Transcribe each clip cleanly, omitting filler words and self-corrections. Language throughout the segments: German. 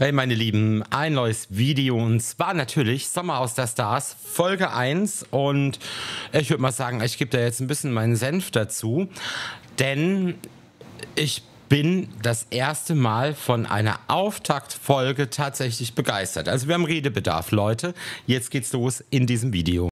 Hey meine Lieben, ein neues Video und zwar natürlich Sommerhaus der Stars Folge 1 und ich würde mal sagen, ich gebe da jetzt ein bisschen meinen Senf dazu, denn ich bin das erste Mal von einer Auftaktfolge tatsächlich begeistert. Also wir haben Redebedarf, Leute. Jetzt geht's los in diesem Video.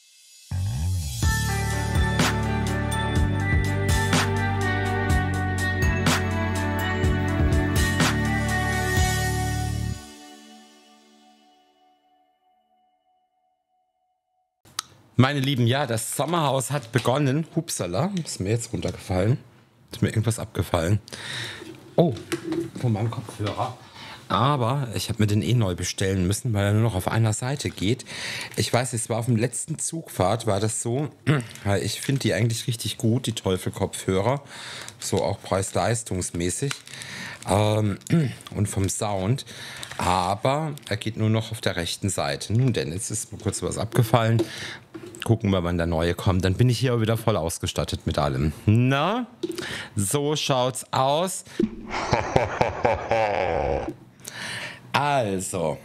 Meine Lieben, ja, das Sommerhaus hat begonnen. Hupsala, ist mir jetzt runtergefallen. Ist mir irgendwas abgefallen. Oh, von meinem Kopfhörer. Aber ich habe mir den neu bestellen müssen, weil er nur noch auf einer Seite geht. Ich weiß, es war auf dem letzten Zugfahrt, war das so. Ich finde die eigentlich richtig gut, die Teufel-Kopfhörer. So auch preis-leistungsmäßig. Und vom Sound. Aber er geht nur noch auf der rechten Seite. Nun denn, jetzt ist mir kurz was abgefallen. Gucken wir, wann der neue kommt. Dann bin ich hier wieder voll ausgestattet mit allem. Na, so schaut's aus. Also,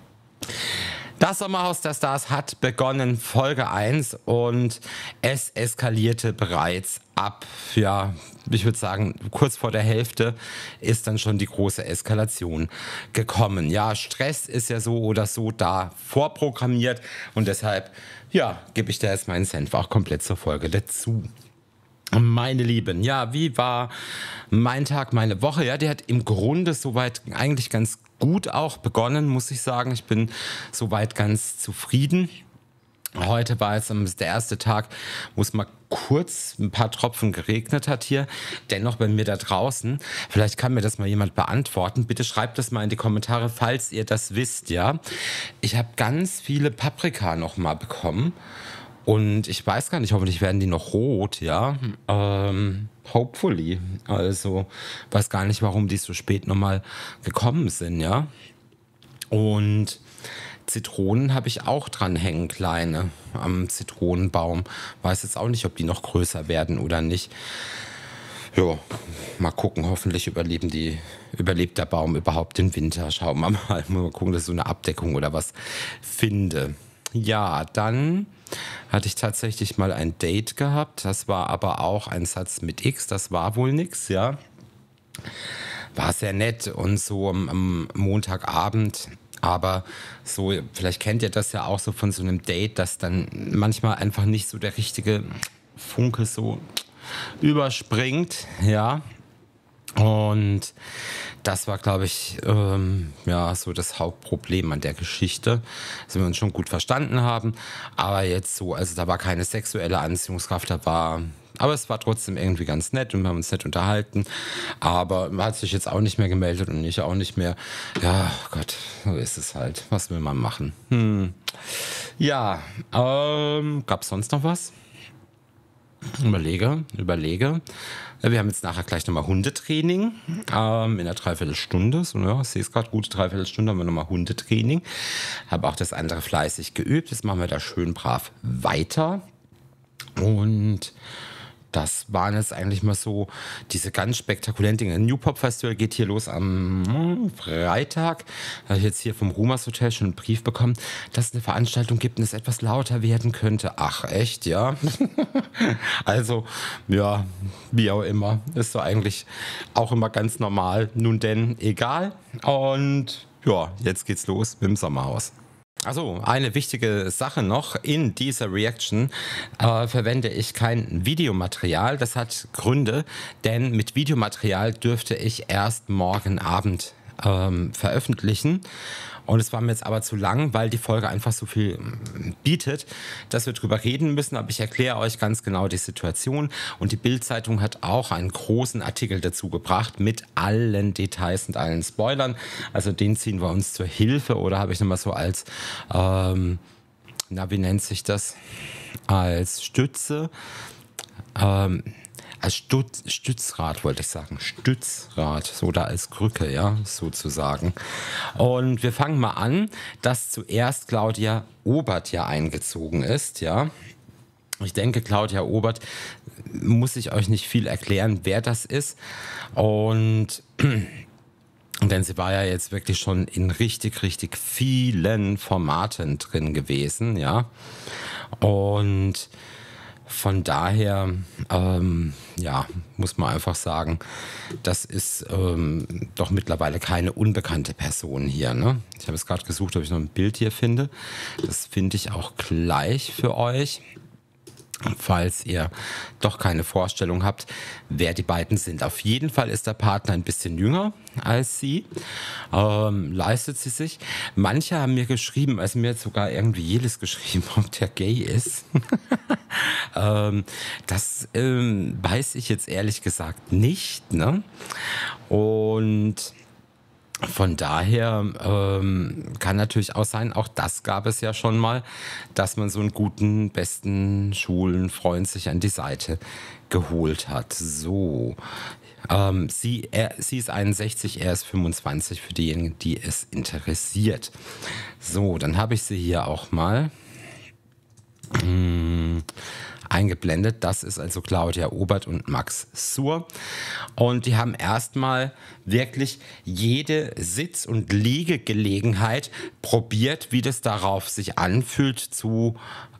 das Sommerhaus der Stars hat begonnen, Folge 1, und es eskalierte bereits ab, ja, ich würde sagen, kurz vor der Hälfte ist dann schon die große Eskalation gekommen. Ja, Stress ist ja so oder so da vorprogrammiert und deshalb, ja, gebe ich da jetzt meinen Senf auch komplett zur Folge dazu. Meine Lieben, ja, wie war mein Tag, meine Woche? Ja, die hat im Grunde soweit eigentlich ganz gut auch begonnen, muss ich sagen. Ich bin soweit ganz zufrieden. Heute war jetzt der erste Tag, wo es mal kurz ein paar Tropfen geregnet hat hier. Dennoch bei mir da draußen. Vielleicht kann mir das mal jemand beantworten. Bitte schreibt das mal in die Kommentare, falls ihr das wisst, ja. Ich habe ganz viele Paprika noch mal bekommen. Und ich weiß gar nicht, hoffentlich werden die noch rot, ja. Hopefully. Also, weiß gar nicht, warum die so spät nochmal gekommen sind, ja. Und Zitronen habe ich auch dran hängen, kleine, am Zitronenbaum. Weiß jetzt auch nicht, ob die noch größer werden oder nicht. Ja, mal gucken, hoffentlich überlebt der Baum überhaupt den Winter. Schauen wir mal. Mal gucken, dass ich so eine Abdeckung oder was finde. Ja, dann hatte ich tatsächlich mal ein Date gehabt. Das war aber auch ein Satz mit X. Das war wohl nix, ja. War sehr nett und so am Montagabend. Aber so, vielleicht kennt ihr das ja auch so von so einem Date, dass dann manchmal einfach nicht so der richtige Funke so überspringt, ja. Und das war, glaube ich, ja, so das Hauptproblem an der Geschichte, dass wir uns schon gut verstanden haben, aber jetzt so, also da war keine sexuelle Anziehungskraft, aber es war trotzdem irgendwie ganz nett und wir haben uns nett unterhalten, aber man hat sich jetzt auch nicht mehr gemeldet und ich auch nicht mehr. Ja, Gott, so ist es halt. Was will man machen? Ja, gab es sonst noch was? Überlege. Wir haben jetzt nachher gleich nochmal Hundetraining in einer Dreiviertelstunde. So, ja, ich sehe es gerade, gute Dreiviertelstunde haben wir nochmal Hundetraining. Habe auch das andere fleißig geübt. Jetzt machen wir da schön brav weiter. Und das waren jetzt eigentlich mal so diese ganz spektakulären Dinge. New Pop Festival geht hier los am Freitag. Da habe ich jetzt hier vom Rumors Hotel schon einen Brief bekommen, dass es eine Veranstaltung gibt und es etwas lauter werden könnte. Ach, echt, ja? Also, ja, wie auch immer. Ist so eigentlich auch immer ganz normal. Nun denn, egal. Und ja, jetzt geht's los mit dem Sommerhaus. Also, eine wichtige Sache noch, in dieser Reaction verwende ich kein Videomaterial. Das hat Gründe, denn mit Videomaterial dürfte ich erst morgen Abend veröffentlichen. Und es war mir jetzt aber zu lang, weil die Folge einfach so viel bietet, dass wir drüber reden müssen. Aber ich erkläre euch ganz genau die Situation. Und die Bild-Zeitung hat auch einen großen Artikel dazu gebracht mit allen Details und allen Spoilern. Also den ziehen wir uns zur Hilfe, oder habe ich nochmal so als, wie nennt sich das? Als Stütze. Als Stützrad wollte ich sagen. Stützrad, so da als Krücke, ja, sozusagen. Und wir fangen mal an, dass zuerst Claudia Obert ja eingezogen ist, ja. Ich denke, Claudia Obert muss ich euch nicht viel erklären, wer das ist. Und Denn sie war ja jetzt wirklich schon in richtig, richtig vielen Formaten drin gewesen, ja. Und von daher, ja, muss man einfach sagen, das ist doch mittlerweile keine unbekannte Person hier, ne? Ich habe jetzt gerade gesucht, ob ich noch ein Bild hier finde. Das finde ich auch gleich für euch, falls ihr doch keine Vorstellung habt, wer die beiden sind. Auf jeden Fall ist der Partner ein bisschen jünger als sie, leistet sie sich. Manche haben mir geschrieben, also mir hat sogar irgendwie jedes geschrieben, ob der gay ist. Das weiß ich jetzt ehrlich gesagt nicht, ne? Und von daher kann natürlich auch sein, auch das gab es ja schon mal, dass man so einen guten, besten Schulenfreund sich an die Seite geholt hat. So, sie ist 61, er ist 25, für diejenigen, die es interessiert. So, dann habe ich sie hier auch mal eingeblendet. Das ist also Claudia Obert und Max Suhr. Und die haben erstmal wirklich jede Sitz- und Liegegelegenheit probiert, wie das darauf sich anfühlt, zu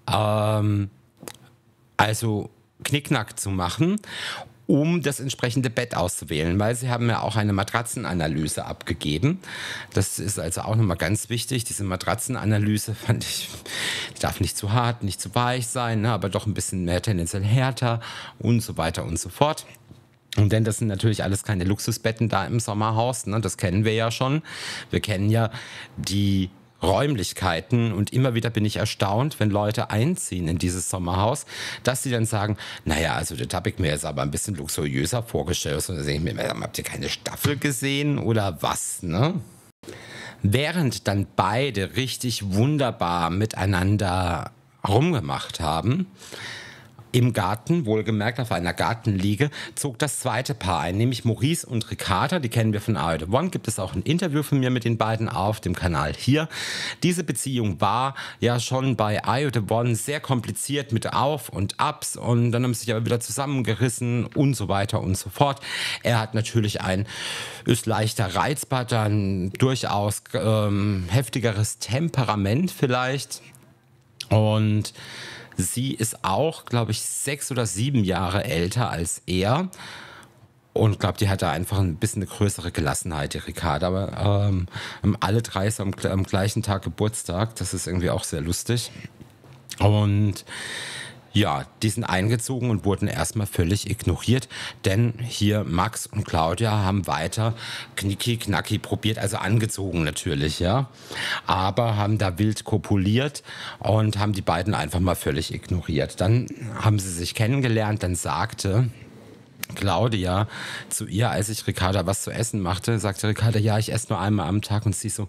also Knickknack zu machen, um das entsprechende Bett auszuwählen, weil sie haben ja auch eine Matratzenanalyse abgegeben. Das ist also auch nochmal ganz wichtig. Diese Matratzenanalyse fand ich, die darf nicht zu hart, nicht zu weich sein, ne, aber doch ein bisschen mehr tendenziell härter und so weiter und so fort. Und denn das sind natürlich alles keine Luxusbetten da im Sommerhaus, ne, das kennen wir ja schon. Wir kennen ja die Räumlichkeiten und immer wieder bin ich erstaunt, wenn Leute einziehen in dieses Sommerhaus, dass sie dann sagen, naja, also das habe ich mir jetzt aber ein bisschen luxuriöser vorgestellt. Und dann denke ich mir, habt ihr keine Staffel gesehen oder was, ne? Während dann beide richtig wunderbar miteinander rumgemacht haben, im Garten, wohlgemerkt auf einer Gartenliege, zog das zweite Paar ein, nämlich Maurice und Ricarda. Die kennen wir von ARD One. Gibt es auch ein Interview von mir mit den beiden auf dem Kanal hier. Diese Beziehung war ja schon bei ARD One sehr kompliziert mit Auf und Abs und dann haben sie sich aber wieder zusammengerissen und so weiter und so fort. Er hat natürlich ist leichter reizbar, dann durchaus heftigeres Temperament vielleicht und sie ist auch, glaube ich, 6 oder 7 Jahre älter als er. Und glaube, die hatte einfach ein bisschen eine größere Gelassenheit, die Ricarda. Aber haben alle drei so am gleichen Tag Geburtstag. Das ist irgendwie auch sehr lustig. Und ja, die sind eingezogen und wurden erstmal völlig ignoriert, denn hier Max und Claudia haben weiter knicki-knacki probiert, also angezogen natürlich, ja, aber haben da wild kopuliert und haben die beiden einfach mal völlig ignoriert. Dann haben sie sich kennengelernt, dann sagte Claudia zu ihr, als ich Ricarda was zu essen machte, sagte Ricarda, ja, ich esse nur einmal am Tag und sie so,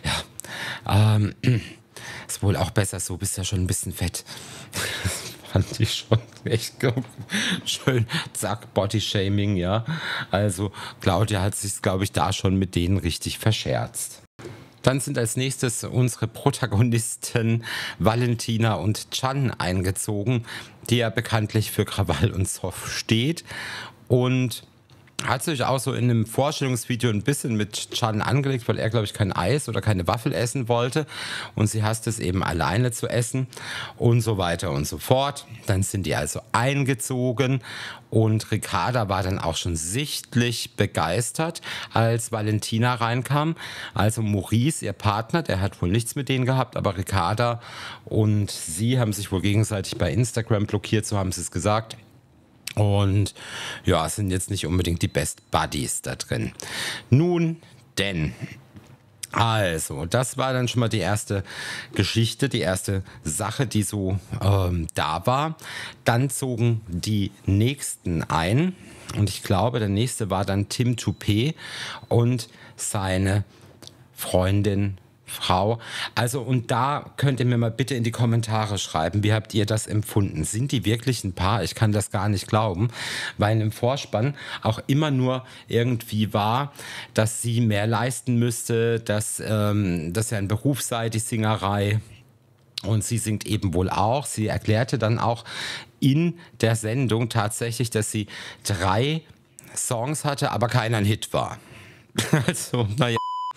ja, ist wohl auch besser so, bist ja schon ein bisschen fett. Fand ich schon echt schön, zack, Bodyshaming, ja. Also Claudia hat sich, glaube ich, da schon mit denen richtig verscherzt. Dann sind als nächstes unsere Protagonisten Valentina und Can eingezogen, die ja bekanntlich für Krawall und Zoff steht und hat sich auch so in einem Vorstellungsvideo ein bisschen mit Can angelegt, weil er, glaube ich, kein Eis oder keine Waffel essen wollte und sie hasst es eben alleine zu essen und so weiter und so fort. Dann sind die also eingezogen und Ricarda war dann auch schon sichtlich begeistert, als Valentina reinkam. Also Maurice, ihr Partner, der hat wohl nichts mit denen gehabt, aber Ricarda und sie haben sich wohl gegenseitig bei Instagram blockiert, so haben sie es gesagt. Und ja, es sind jetzt nicht unbedingt die Best Buddies da drin. Nun denn, also, das war dann schon mal die erste Geschichte, die erste Sache, die so da war. Dann zogen die nächsten ein und ich glaube, der nächste war dann Tim Toupé und seine Freundin Frau. Also und da könnt ihr mir mal bitte in die Kommentare schreiben, wie habt ihr das empfunden? Sind die wirklich ein Paar? Ich kann das gar nicht glauben, weil im Vorspann auch immer nur irgendwie war, dass sie mehr leisten müsste, dass das ja ein Beruf sei, die Singerei. Und sie singt eben wohl auch. Sie erklärte dann auch in der Sendung tatsächlich, dass sie 3 Songs hatte, aber keiner ein Hit war. Also, naja.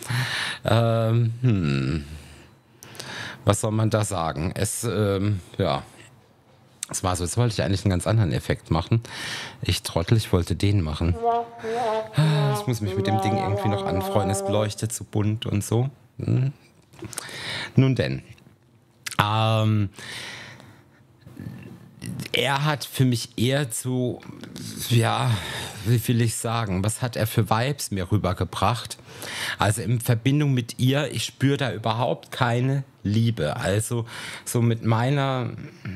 Was soll man da sagen? Ja. Es war so, jetzt wollte ich eigentlich einen ganz anderen Effekt machen. Ich Trottel, ich wollte den machen. Ich muss mich mit dem Ding irgendwie noch anfreunden. Es leuchtet so bunt und so. Nun denn. Er hat für mich eher zu, ja, wie will ich sagen, was hat er für Vibes mir rübergebracht? Also in Verbindung mit ihr, ich spüre da überhaupt keine Liebe. Also so mit meiner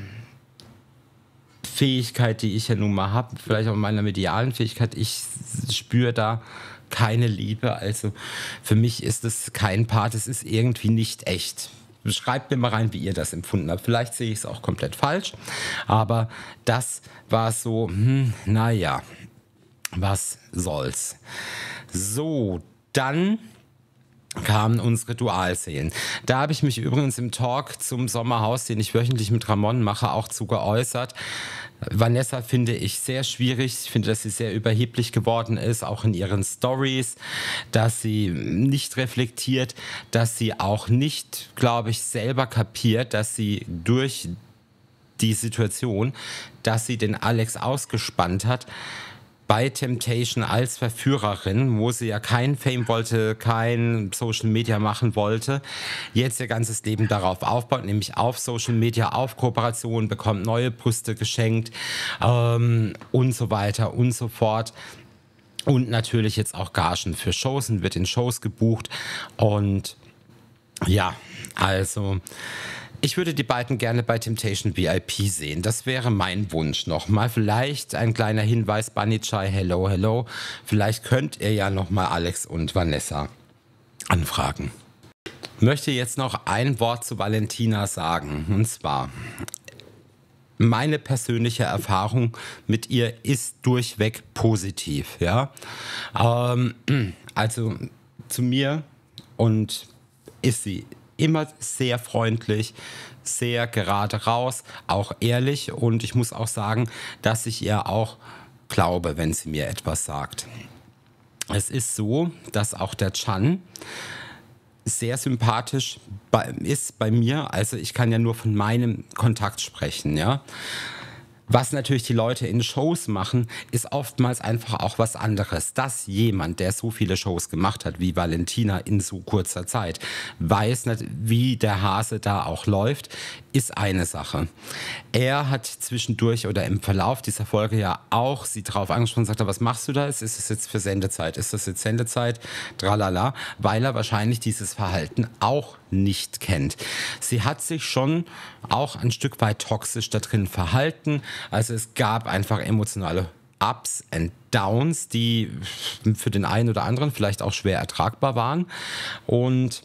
Fähigkeit, die ich ja nun mal habe, vielleicht auch meiner medialen Fähigkeit, ich spüre da keine Liebe. Also für mich ist es kein Part, es ist irgendwie nicht echt. Schreibt mir mal rein, wie ihr das empfunden habt. Vielleicht sehe ich es auch komplett falsch, aber das war so, naja, was soll's. So, dann kamen unsere Dualseelen. Da habe ich mich übrigens im Talk zum Sommerhaus, den ich wöchentlich mit Ramon mache, auch zu geäußert. Vanessa finde ich sehr schwierig. Ich finde, dass sie sehr überheblich geworden ist, auch in ihren Stories, dass sie nicht reflektiert, dass sie auch nicht, glaube ich, selber kapiert, dass sie durch die Situation, dass sie den Alex ausgespannt hat, bei Temptation als Verführerin, wo sie ja kein Fame wollte, kein Social Media machen wollte, jetzt ihr ganzes Leben darauf aufbaut, nämlich auf Social Media, auf Kooperation, bekommt neue Brüste geschenkt und so weiter und so fort. Und natürlich jetzt auch Gagen für Shows und wird in Shows gebucht. Und ja, also ich würde die beiden gerne bei Temptation VIP sehen. Das wäre mein Wunsch nochmal. Vielleicht ein kleiner Hinweis, Bunny Chai, hello, hello. Vielleicht könnt ihr ja nochmal Alex und Vanessa anfragen. Ich möchte jetzt noch ein Wort zu Valentina sagen. Und zwar, meine persönliche Erfahrung mit ihr ist durchweg positiv. Ja? Also zu mir und ist sie immer sehr freundlich, sehr gerade raus, auch ehrlich. Und ich muss auch sagen, dass ich ihr auch glaube, wenn sie mir etwas sagt. Es ist so, dass auch der Chan sehr sympathisch ist bei mir. Also ich kann ja nur von meinem Kontakt sprechen, ja. Was natürlich die Leute in Shows machen, ist oftmals einfach auch was anderes. Dass jemand, der so viele Shows gemacht hat wie Valentina in so kurzer Zeit, weiß nicht, wie der Hase da auch läuft, ist eine Sache. Er hat zwischendurch oder im Verlauf dieser Folge ja auch sie drauf angesprochen und sagt, was machst du da? Ist es jetzt für Sendezeit? Ist das jetzt Sendezeit? Tralala. Weil er wahrscheinlich dieses Verhalten auch nicht kennt. Sie hat sich schon auch ein Stück weit toxisch da drin verhalten. Also es gab einfach emotionale Ups and Downs, die für den einen oder anderen vielleicht auch schwer ertragbar waren. Und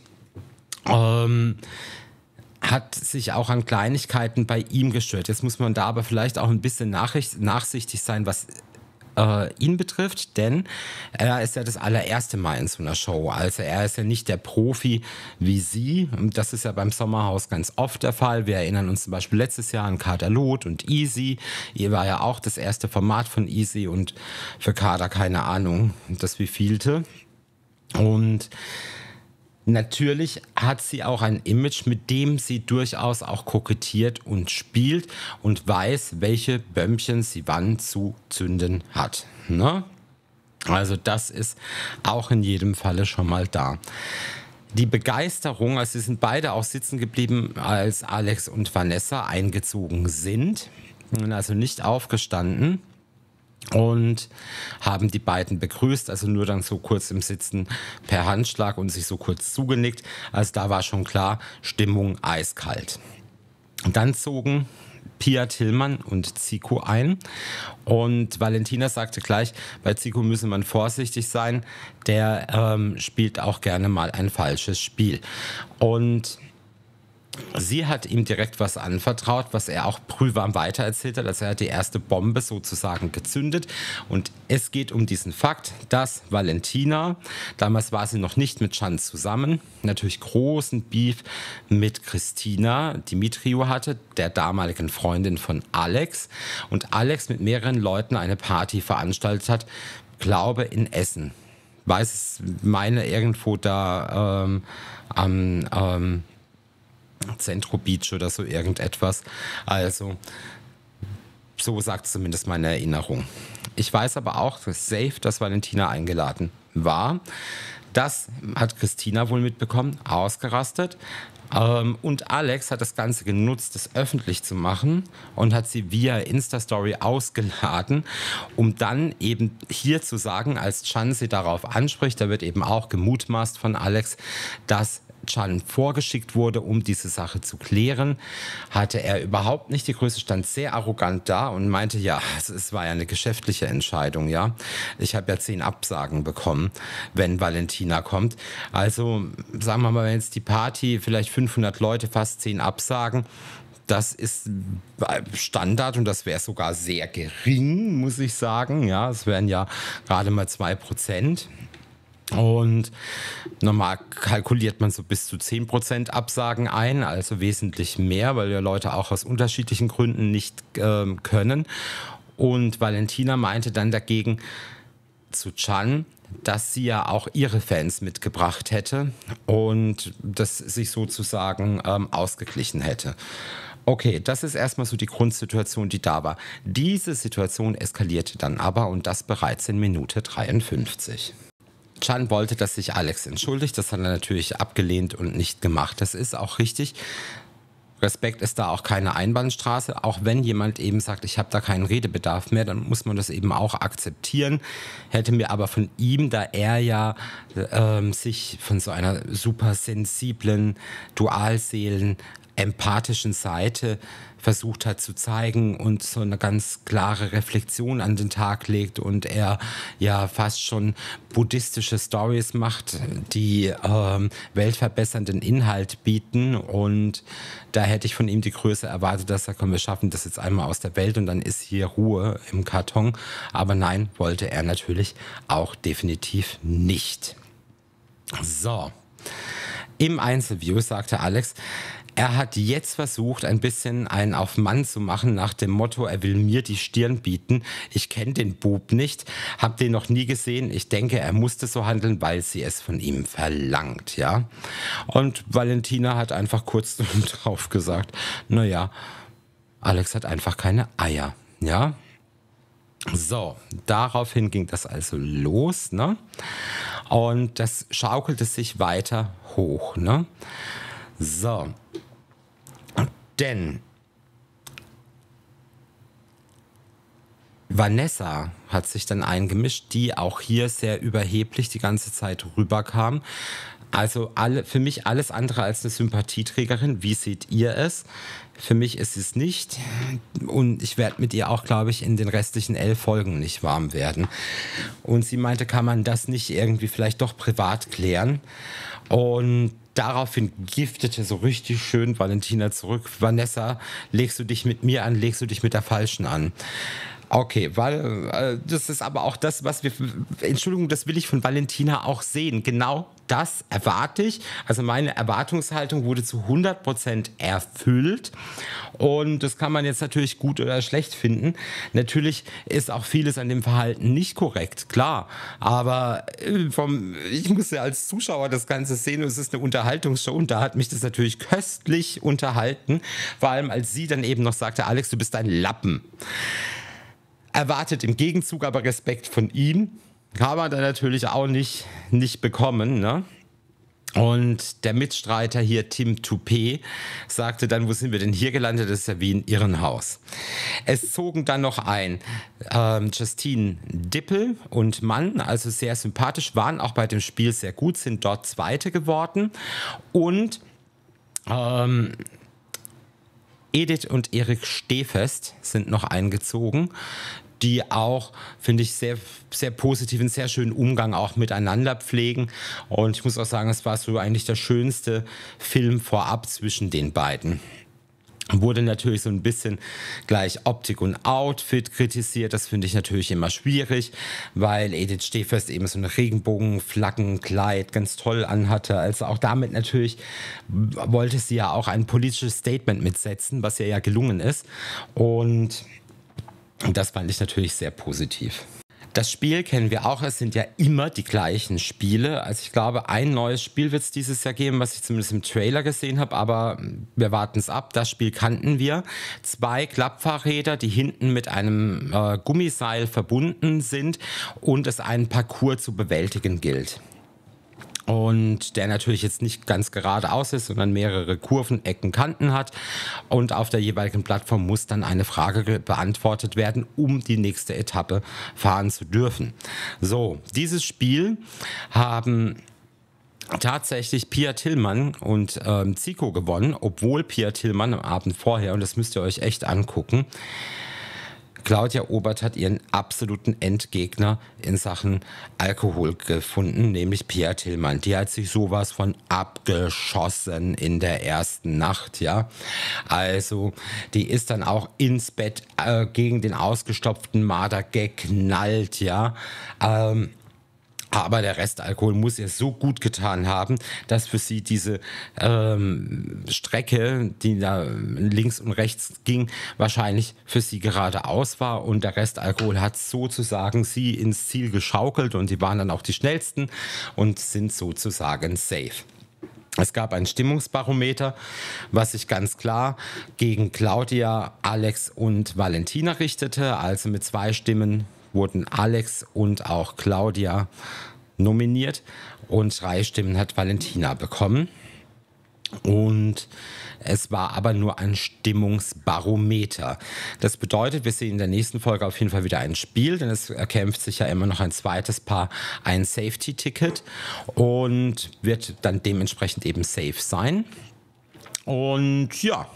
hat sich auch an Kleinigkeiten bei ihm gestört. Jetzt muss man da aber vielleicht auch ein bisschen nachsichtig sein, was ihn betrifft, denn er ist ja das allererste Mal in so einer Show. Also er ist ja nicht der Profi wie sie. Und das ist ja beim Sommerhaus ganz oft der Fall. Wir erinnern uns zum Beispiel letztes Jahr an Kader Loth und Easy. Ihr war ja auch das erste Format von Easy und für Kader keine Ahnung, das wievielte. Und natürlich hat sie auch ein Image, mit dem sie durchaus auch kokettiert und spielt und weiß, welche Bömmchen sie wann zu zünden hat. Ne? Also das ist auch in jedem Falle schon mal da. Die Begeisterung, also sie sind beide auch sitzen geblieben, als Alex und Vanessa eingezogen sind, also nicht aufgestanden. Und haben die beiden begrüßt, also nur dann so kurz im Sitzen per Handschlag und sich so kurz zugenickt. Also da war schon klar, Stimmung eiskalt. Und dann zogen Pia Tillmann und Zico ein. Und Valentina sagte gleich, bei Zico müsse man vorsichtig sein. Der spielt auch gerne mal ein falsches Spiel. Und sie hat ihm direkt was anvertraut, was er auch prüfwarm weitererzählt hat. Also er hat die erste Bombe sozusagen gezündet. Und es geht um diesen Fakt, dass Valentina, damals war sie noch nicht mit Chan zusammen, natürlich großen Beef mit Christina Dimitriou hatte, der damaligen Freundin von Alex. Und Alex mit mehreren Leuten eine Party veranstaltet hat, glaube in Essen. meine irgendwo da am Centro Beach oder so irgendetwas. Also so sagt zumindest meine Erinnerung. Ich weiß aber auch safe, dass Valentina eingeladen war. Das hat Christina wohl mitbekommen, ausgerastet. Und Alex hat das Ganze genutzt, das öffentlich zu machen und hat sie via Insta-Story ausgeladen, um dann eben hier zu sagen, als Can sie darauf anspricht, da wird eben auch gemutmaßt von Alex, dass Can vorgeschickt wurde, um diese Sache zu klären, hatte er überhaupt nicht die Größe, stand sehr arrogant da und meinte, ja, es war ja eine geschäftliche Entscheidung, ja. Ich habe ja 10 Absagen bekommen, wenn Valentina kommt. Also sagen wir mal, wenn jetzt die Party vielleicht 500 Leute, fast 10 Absagen, das ist Standard und das wäre sogar sehr gering, muss ich sagen. Ja, es wären ja gerade mal 2%. Und normal kalkuliert man so bis zu 10% Absagen ein, also wesentlich mehr, weil ja Leute auch aus unterschiedlichen Gründen nicht können. Und Valentina meinte dann dagegen zu Can, dass sie ja auch ihre Fans mitgebracht hätte und das sich sozusagen ausgeglichen hätte. Okay, das ist erstmal so die Grundsituation, die da war. Diese Situation eskalierte dann aber und das bereits in Minute 53. Can wollte, dass sich Alex entschuldigt. Das hat er natürlich abgelehnt und nicht gemacht. Das ist auch richtig. Respekt ist da auch keine Einbahnstraße. Auch wenn jemand eben sagt, ich habe da keinen Redebedarf mehr, dann muss man das eben auch akzeptieren. Hätte mir aber von ihm, da er ja sich von so einer super sensiblen, Dualseelen, empathischen Seite versucht hat zu zeigen und so eine ganz klare Reflexion an den Tag legt und er ja fast schon buddhistische Stories macht, die weltverbessernden Inhalt bieten und da hätte ich von ihm die Größe erwartet, dass er, komm, wir schaffen das jetzt einmal aus der Welt und dann ist hier Ruhe im Karton, aber nein, wollte er natürlich auch definitiv nicht. So, im Einzelview sagte Alex, er hat jetzt versucht, ein bisschen einen auf Mann zu machen, nach dem Motto, er will mir die Stirn bieten. Ich kenne den Bub nicht, habe den noch nie gesehen. Ich denke, er musste so handeln, weil sie es von ihm verlangt, ja. Und Valentina hat einfach kurz drauf gesagt, naja, Alex hat einfach keine Eier, ja. So, daraufhin ging das also los, ne? Und das schaukelte sich weiter hoch, ne? So, denn Vanessa hat sich dann eingemischt, die auch hier sehr überheblich die ganze Zeit rüberkam. Also für mich alles andere als eine Sympathieträgerin. Wie seht ihr es? Für mich ist es nicht. Und ich werde mit ihr auch, glaube ich, in den restlichen 11 Folgen nicht warm werden. Und sie meinte, kann man das nicht irgendwie vielleicht doch privat klären? Und daraufhin giftete so richtig schön Valentina zurück. Vanessa, legst du dich mit mir an, legst du dich mit der Falschen an? Okay, weil das ist aber auch das, was wir, Entschuldigung, das will ich von Valentina auch sehen. Genau das erwarte ich. Also meine Erwartungshaltung wurde zu 100% erfüllt. Und das kann man jetzt natürlich gut oder schlecht finden. Natürlich ist auch vieles an dem Verhalten nicht korrekt, klar. Aber ich muss ja als Zuschauer das Ganze sehen und es ist eine Unterhaltungsshow und da hat mich das natürlich köstlich unterhalten. Vor allem als sie dann eben noch sagte, Alex, du bist ein Lappen. Erwartet im Gegenzug aber Respekt von ihm. Kann man dann natürlich auch nicht bekommen, ne? Und der Mitstreiter hier, Tim Toupé, sagte dann, wo sind wir denn hier gelandet? Das ist ja wie in Irrenhaus. Es zogen dann noch ein Justine Dippel und Mann, also sehr sympathisch, waren auch bei dem Spiel sehr gut, sind dort Zweite geworden. Und Edith und Erik Stehfest sind noch eingezogen, die auch, finde ich, sehr, sehr positiv, einen sehr schönen Umgang auch miteinander pflegen. Und ich muss auch sagen, es war so eigentlich der schönste Film vorab zwischen den beiden. Wurde natürlich so ein bisschen gleich Optik und Outfit kritisiert. Das finde ich natürlich immer schwierig, weil Edith Stehfest eben so ein Regenbogenflaggenkleid ganz toll anhatte. Also auch damit natürlich wollte sie ja auch ein politisches Statement mitsetzen, was ihr ja gelungen ist. Und das fand ich natürlich sehr positiv. Das Spiel kennen wir auch, es sind ja immer die gleichen Spiele. Also ich glaube, ein neues Spiel wird es dieses Jahr geben, was ich zumindest im Trailer gesehen habe, aber wir warten es ab. Das Spiel kannten wir. 2 Klappfahrräder, die hinten mit einem Gummiseil verbunden sind und es einen Parcours zu bewältigen gilt. Und der natürlich jetzt nicht ganz geradeaus ist, sondern mehrere Kurven, Ecken, Kanten hat. Und auf der jeweiligen Plattform muss dann eine Frage beantwortet werden, um die nächste Etappe fahren zu dürfen. So, dieses Spiel haben tatsächlich Pia Tillmann und Zico gewonnen, obwohl Pia Tillmann am Abend vorher, und das müsst ihr euch echt angucken, Claudia Obert hat ihren absoluten Endgegner in Sachen Alkohol gefunden, nämlich Pia Tillmann. Die hat sich sowas von abgeschossen in der ersten Nacht, ja. Also, die ist dann auch ins Bett gegen den ausgestopften Marder geknallt, ja. Aber der Restalkohol muss ihr so gut getan haben, dass für sie diese Strecke, die da links und rechts ging, wahrscheinlich für sie geradeaus war. Und der Restalkohol hat sozusagen sie ins Ziel geschaukelt und die waren dann auch die schnellsten und sind sozusagen safe. Es gab ein Stimmungsbarometer, was sich ganz klar gegen Claudia, Alex und Valentina richtete. Also mit 2 Stimmen wurden Alex und auch Claudia nominiert und 3 Stimmen hat Valentina bekommen. Und es war aber nur ein Stimmungsbarometer. Das bedeutet, wir sehen in der nächsten Folge auf jeden Fall wieder ein Spiel, denn es erkämpft sich ja immer noch ein zweites Paar ein Safety-Ticket und wird dann dementsprechend eben safe sein. Und ja,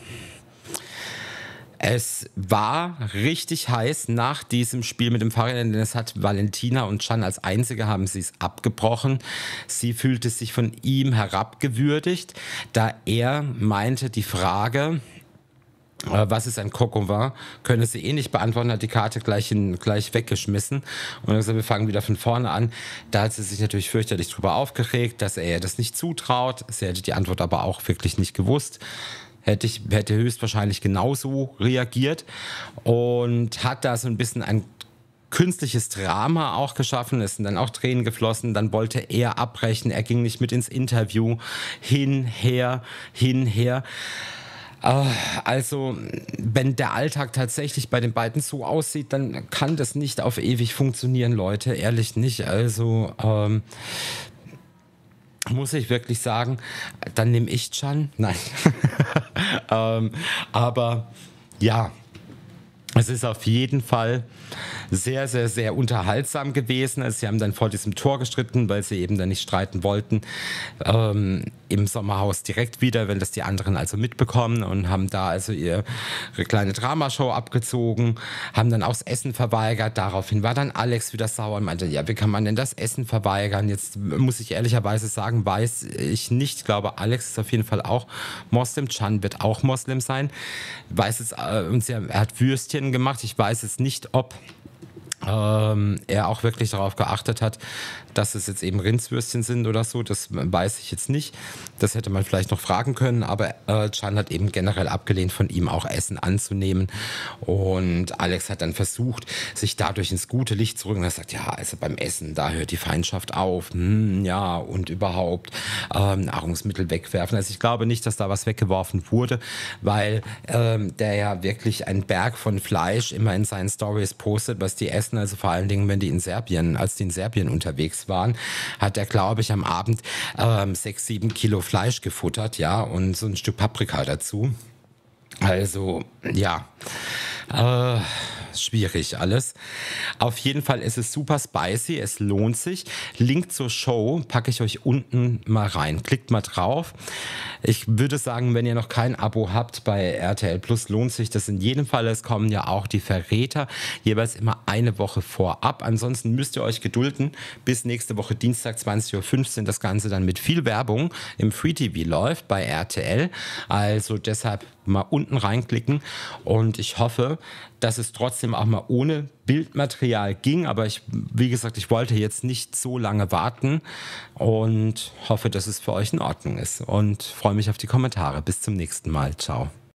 es war richtig heiß nach diesem Spiel mit dem Fahrrad, denn es hat Valentina und Can als Einzige haben sie es abgebrochen. Sie fühlte sich von ihm herabgewürdigt, da er meinte, die Frage, was ist ein Coq au vin, könne sie eh nicht beantworten, hat die Karte gleich weggeschmissen und hat gesagt, wir fangen wieder von vorne an. Da hat sie sich natürlich fürchterlich drüber aufgeregt, dass er ihr das nicht zutraut. Sie hätte die Antwort aber auch wirklich nicht gewusst. Hätte höchstwahrscheinlich genauso reagiert und hat da so ein bisschen ein künstliches Drama auch geschaffen. Es sind dann auch Tränen geflossen. Dann wollte er abbrechen. Er ging nicht mit ins Interview. Hinher. Also, wenn der Alltag tatsächlich bei den beiden so aussieht, dann kann das nicht auf ewig funktionieren, Leute. Ehrlich nicht. Also, muss ich wirklich sagen, dann nehme ich Can. Nein. Aber ja, es ist auf jeden Fall sehr, sehr, sehr unterhaltsam gewesen. Also sie haben dann vor diesem Tor gestritten, weil sie eben dann nicht streiten wollten. Im Sommerhaus direkt wieder, wenn das die anderen also mitbekommen und haben da also ihre kleine Dramashow abgezogen, haben dann auch das Essen verweigert. Daraufhin war dann Alex wieder sauer und meinte, ja, wie kann man denn das Essen verweigern? Jetzt muss ich ehrlicherweise sagen, weiß ich nicht. Ich glaube, Alex ist auf jeden Fall auch Moslem. Can wird auch Moslem sein. Weiß es, er hat Würstchen gemacht. Ich weiß es nicht, ob er auch wirklich darauf geachtet hat, dass es jetzt eben Rindswürstchen sind oder so, das weiß ich jetzt nicht. Das hätte man vielleicht noch fragen können, aber Can hat eben generell abgelehnt, von ihm auch Essen anzunehmen. Und Alex hat dann versucht, sich dadurch ins gute Licht zu rücken. Er sagt, ja, also beim Essen, da hört die Feindschaft auf. Ja, und überhaupt Nahrungsmittel wegwerfen. Also ich glaube nicht, dass da was weggeworfen wurde, weil der ja wirklich einen Berg von Fleisch immer in seinen Stories postet, was die essen. Also vor allen Dingen, wenn die in Serbien unterwegs waren, hat er, glaube ich, am Abend 6-7 Kilo Fleisch gefuttert, ja, und so ein Stück Paprika dazu. Also, ja, schwierig alles. Auf jeden Fall ist es super spicy, es lohnt sich. Link zur Show packe ich euch unten mal rein. Klickt mal drauf. Ich würde sagen, wenn ihr noch kein Abo habt bei RTL Plus, lohnt sich das in jedem Fall. Es kommen ja auch die Verräter jeweils immer eine Woche vorab. Ansonsten müsst ihr euch gedulden, bis nächste Woche Dienstag 20.15 Uhr das Ganze dann mit viel Werbung im Free TV läuft bei RTL. Also deshalb mal unten reinklicken und ich hoffe, dass es trotzdem auch mal ohne Bildmaterial ging, aber wie gesagt, ich wollte jetzt nicht so lange warten und hoffe, dass es für euch in Ordnung ist und freue mich auf die Kommentare. Bis zum nächsten Mal. Ciao.